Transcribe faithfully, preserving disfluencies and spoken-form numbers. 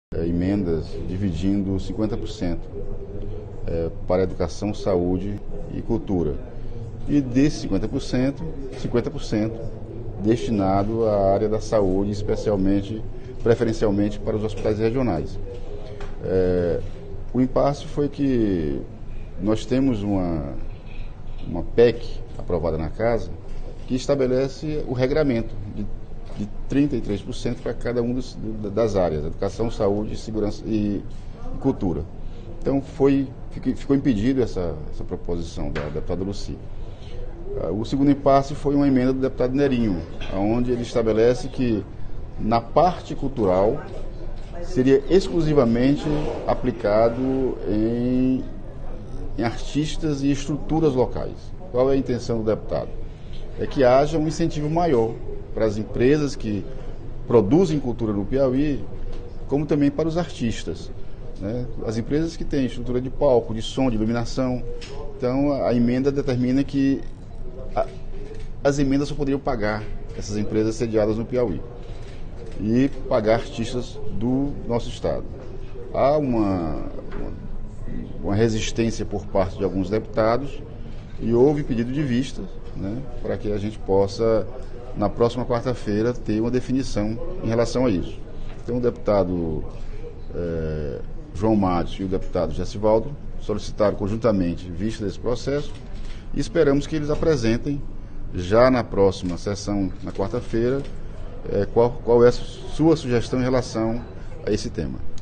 É, emendas dividindo cinquenta por cento é, para educação, saúde e cultura. E desses cinquenta por cento, cinquenta por cento destinado à área da saúde, especialmente, preferencialmente para os hospitais regionais. É, o impasse foi que nós temos uma, uma P E C aprovada na Casa que estabelece o regramento de de trinta e três por cento para cada uma das áreas, educação, saúde, segurança e cultura. Então foi, ficou impedido essa, essa proposição da deputada Lucy. O segundo impasse foi uma emenda do deputado Nerinho, onde ele estabelece que na parte cultural seria exclusivamente aplicado em, em artistas e estruturas locais. Qual é a intenção do deputado? É que haja um incentivo maior para as empresas que produzem cultura no Piauí, como também para os artistas, né? As empresas que têm estrutura de palco, de som, de iluminação. Então, a emenda determina que a, as emendas só poderiam pagar essas empresas sediadas no Piauí e pagar artistas do nosso estado. Há uma, uma, uma resistência por parte de alguns deputados e houve pedido de vista, né, para que a gente possa, na próxima quarta-feira, ter uma definição em relação a isso. Então, o deputado é, João Márcio e o deputado Gessivaldo solicitaram conjuntamente vista desse processo e esperamos que eles apresentem já na próxima sessão, na quarta-feira, é, qual, qual é a sua sugestão em relação a esse tema.